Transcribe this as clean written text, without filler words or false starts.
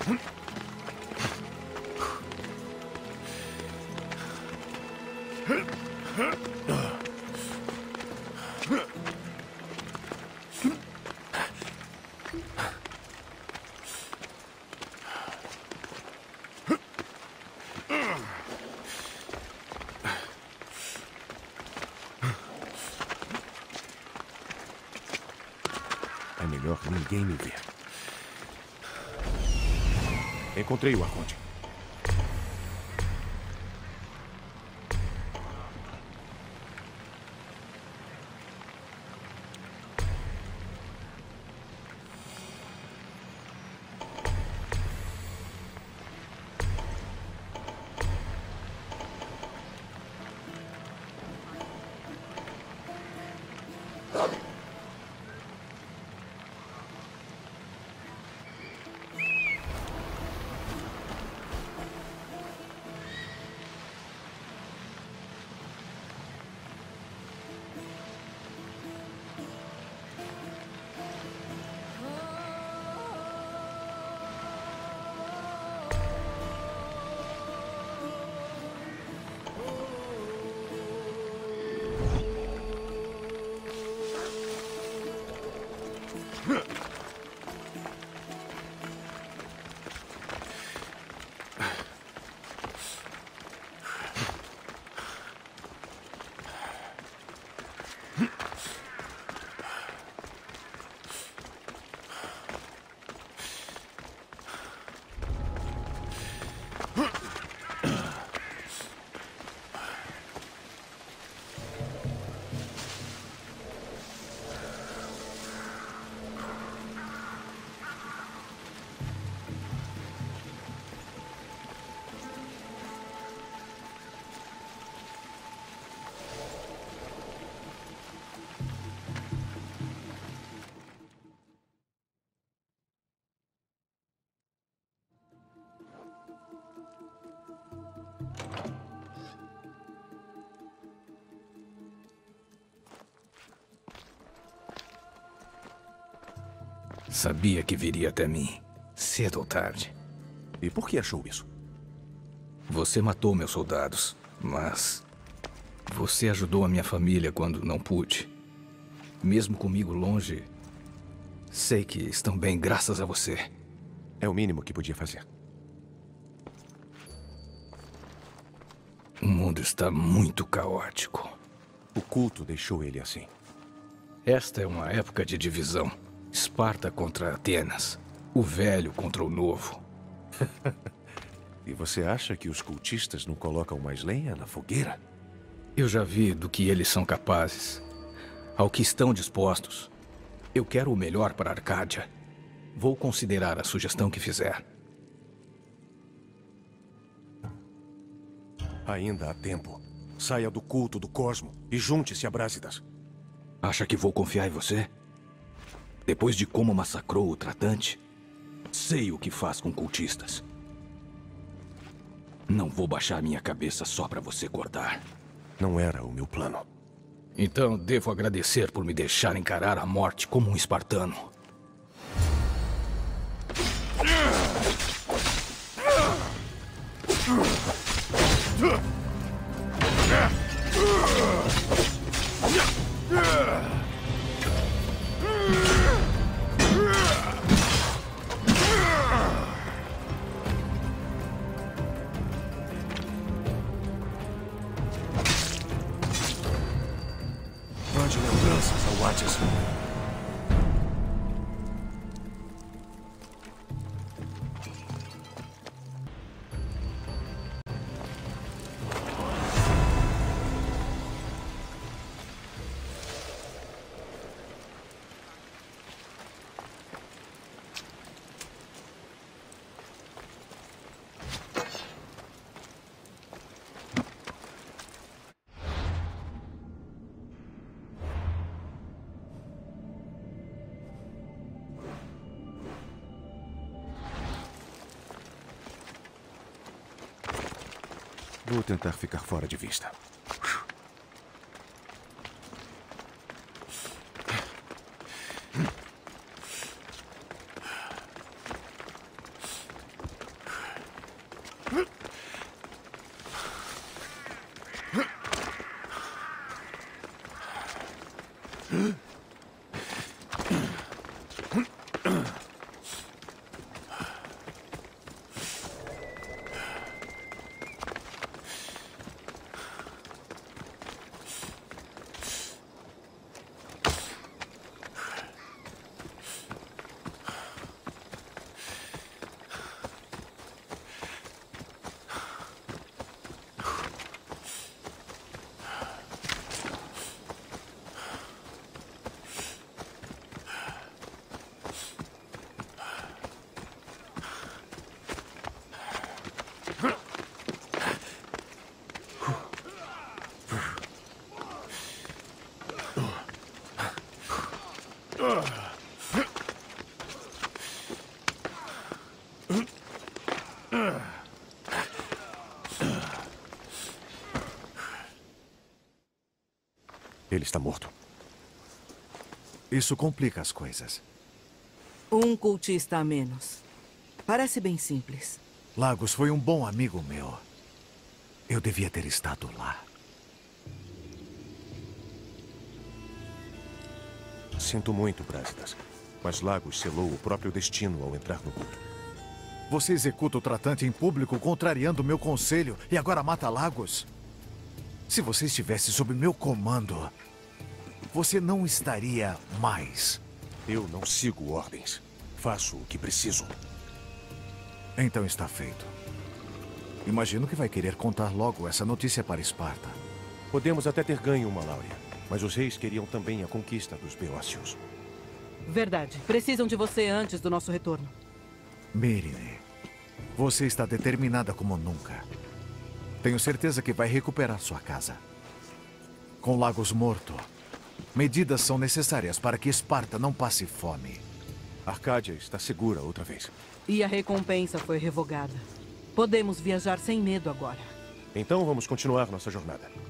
É melhor ninguém me ver. Encontrei o Arconte. Sabia que viria até mim, cedo ou tarde. E por que achou isso? Você matou meus soldados, mas você ajudou a minha família quando não pude. Mesmo comigo longe, sei que estão bem graças a você. É o mínimo que podia fazer. O mundo está muito caótico. O culto deixou ele assim. Esta é uma época de divisão. Esparta contra Atenas. O velho contra o novo. E você acha que os cultistas não colocam mais lenha na fogueira? Eu já vi do que eles são capazes. Ao que estão dispostos. Eu quero o melhor para Arcádia. Vou considerar a sugestão que fizer. Ainda há tempo. Saia do culto do Cosmo e junte-se a Brásidas. Acha que vou confiar em você? Depois de como massacrou o tratante, sei o que faz com cultistas. Não vou baixar minha cabeça só para você cortar. Não era o meu plano. Então devo agradecer por me deixar encarar a morte como um espartano. Mande lembranças ao Watson. Vou tentar ficar fora de vista. Ele está morto. Isso complica as coisas. Um cultista a menos. Parece bem simples. Lagos foi um bom amigo meu. Eu devia ter estado lá. Sinto muito, Brásidas. Mas Lagos selou o próprio destino ao entrar no culto. Você executa o tratante em público, contrariando o meu conselho, e agora mata Lagos? Se você estivesse sob meu comando, você não estaria mais. Eu não sigo ordens. Faço o que preciso. Então está feito. Imagino que vai querer contar logo essa notícia para Esparta. Podemos até ter ganho uma Láurea, mas os reis queriam também a conquista dos Beócios. Verdade. Precisam de você antes do nosso retorno. Myrine, você está determinada como nunca. Tenho certeza que vai recuperar sua casa. Com Lagos morto, medidas são necessárias para que Esparta não passe fome. Arcádia está segura outra vez. E a recompensa foi revogada. Podemos viajar sem medo agora. Então vamos continuar nossa jornada.